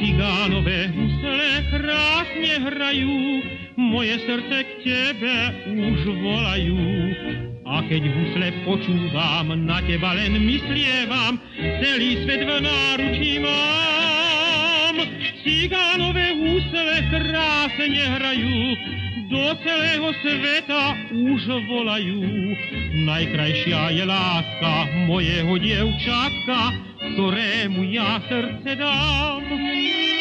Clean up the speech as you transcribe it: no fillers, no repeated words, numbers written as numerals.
Cigánové husle krásne hrajú, moje srdce k tebe už volajú. A keď husle počúvam, na teba len myslievam, celý svet v náručí mám. Cigánové husle krásne hrajú, do celého sveta už volajú. Najkrajšia je láska mojeho dievčatka, ktorému ja srdce dám.